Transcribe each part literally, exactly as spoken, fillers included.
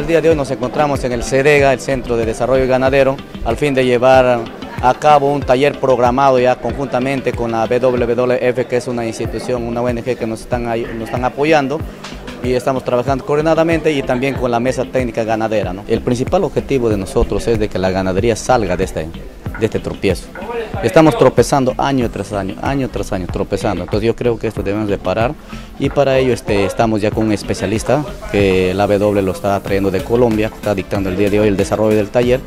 el día de hoy nos encontramos en el CEDEGA, el Centro de Desarrollo Ganadero, al fin de llevar a cabo un taller programado ya conjuntamente con la W W F, que es una institución, una O N G que nos están, nos están apoyando, y estamos trabajando coordinadamente, y también con la Mesa Técnica Ganadera, ¿no? El principal objetivo de nosotros es de que la ganadería salga de este, de este tropiezo. Estamos tropezando año tras año, año tras año, tropezando. Entonces yo creo que esto debemos de parar, y para ello este, estamos ya con un especialista que la W lo está trayendo de Colombia, está dictando el día de hoy el desarrollo del taller,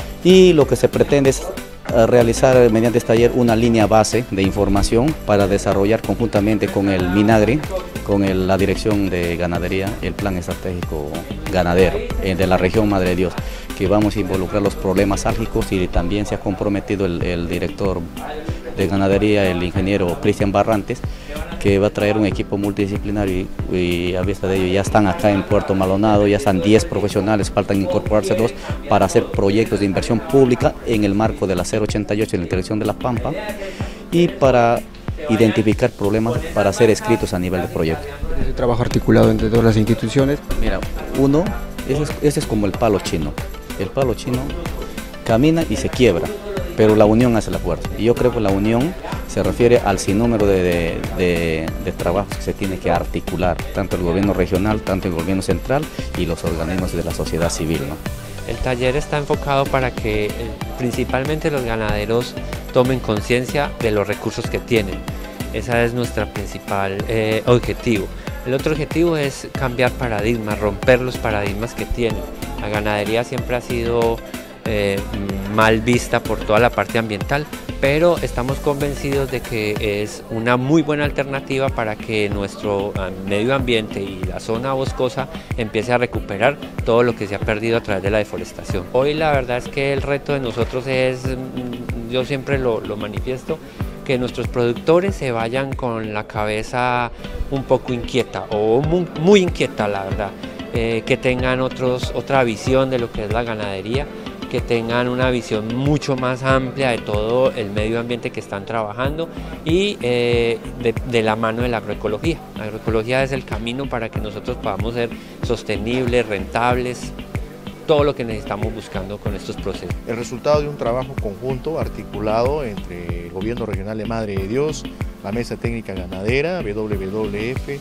y lo que se pretende es realizar mediante este taller una línea base de información para desarrollar conjuntamente con el MINAGRI, con el, la Dirección de Ganadería, el Plan Estratégico Ganadero eh, de la región Madre de Dios, que vamos a involucrar los problemas álgicos, y también se ha comprometido el, el director de Ganadería, el ingeniero Cristian Barrantes, que va a traer un equipo multidisciplinario, y, y a vista de ello ya están acá en Puerto Maldonado, ya están diez profesionales, faltan incorporarse dos para hacer proyectos de inversión pública en el marco de la cero ochenta y ocho en la Dirección de la Pampa, y para identificar problemas para ser escritos a nivel de proyecto. ¿Es un trabajo articulado entre todas las instituciones? Mira, uno, ese es, ese es como el palo chino. El palo chino camina y se quiebra, pero la unión hace la fuerza. Y yo creo que la unión se refiere al sinnúmero de, de, de, de trabajos que se tiene que articular, tanto el gobierno regional, tanto el gobierno central y los organismos de la sociedad civil, ¿no? El taller está enfocado para que principalmente los ganaderos tomen conciencia de los recursos que tienen. Ese es nuestro principal eh, objetivo. El otro objetivo es cambiar paradigmas, romper los paradigmas que tienen. La ganadería siempre ha sido eh, mal vista por toda la parte ambiental, pero estamos convencidos de que es una muy buena alternativa para que nuestro medio ambiente y la zona boscosa empiece a recuperar todo lo que se ha perdido a través de la deforestación. Hoy la verdad es que el reto de nosotros es, yo siempre lo, lo manifiesto, que nuestros productores se vayan con la cabeza un poco inquieta, o muy, muy inquieta la verdad, eh, que tengan otros, otra visión de lo que es la ganadería, que tengan una visión mucho más amplia de todo el medio ambiente que están trabajando, y eh, de, de la mano de la agroecología. La agroecología es el camino para que nosotros podamos ser sostenibles, rentables, todo lo que necesitamos buscando con estos procesos. El resultado de un trabajo conjunto, articulado entre el Gobierno Regional de Madre de Dios, la Mesa Técnica Ganadera, W W F,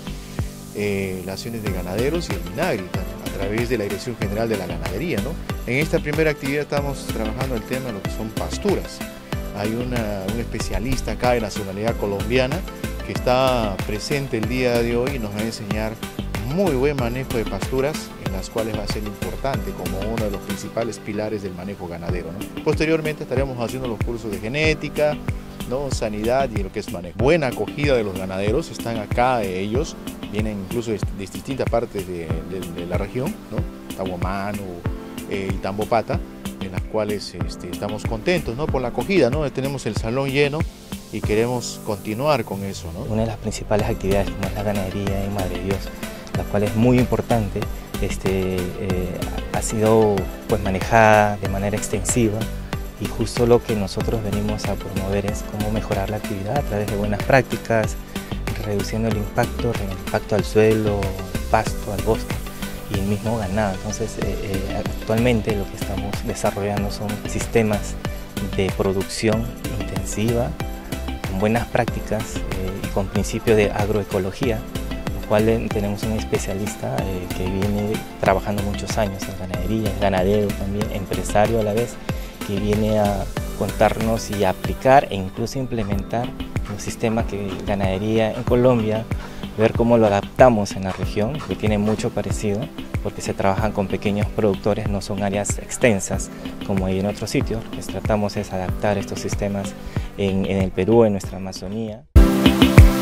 eh, las acciones de ganaderos y el MINAGRI, a través de la Dirección General de la Ganadería, ¿no? En esta primera actividad estamos trabajando el tema de lo que son pasturas. Hay una, un especialista acá de nacionalidad colombiana que está presente el día de hoy y nos va a enseñar muy buen manejo de pasturas, en las cuales va a ser importante como uno de los principales pilares del manejo ganadero, ¿no? Posteriormente estaremos haciendo los cursos de genética, ¿no?, sanidad y lo que es manejo. Buena acogida de los ganaderos, están acá ellos, vienen incluso de, de distintas partes de, de, de la región, ¿no?, Tahuamano eh, y Tambopata, en las cuales este, estamos contentos, ¿no?, por la acogida, ¿no? Tenemos el salón lleno y queremos continuar con eso, ¿no? Una de las principales actividades como es la ganadería en Madre de Dios, la cual es muy importante, este, eh, ha sido pues manejada de manera extensiva, y justo lo que nosotros venimos a promover es cómo mejorar la actividad a través de buenas prácticas, reduciendo el impacto, el impacto al suelo, al pasto, al bosque y el mismo ganado. Entonces eh, eh, actualmente lo que estamos desarrollando son sistemas de producción intensiva, con buenas prácticas eh, y con principios de agroecología, cual tenemos un especialista eh, que viene trabajando muchos años en ganadería, es ganadero también, empresario a la vez, que viene a contarnos y a aplicar e incluso implementar los sistemas que ganadería en Colombia, ver cómo lo adaptamos en la región, que tiene mucho parecido, porque se trabajan con pequeños productores, no son áreas extensas como hay en otros sitios. Lo que tratamos es adaptar estos sistemas en, en el Perú, en nuestra Amazonía.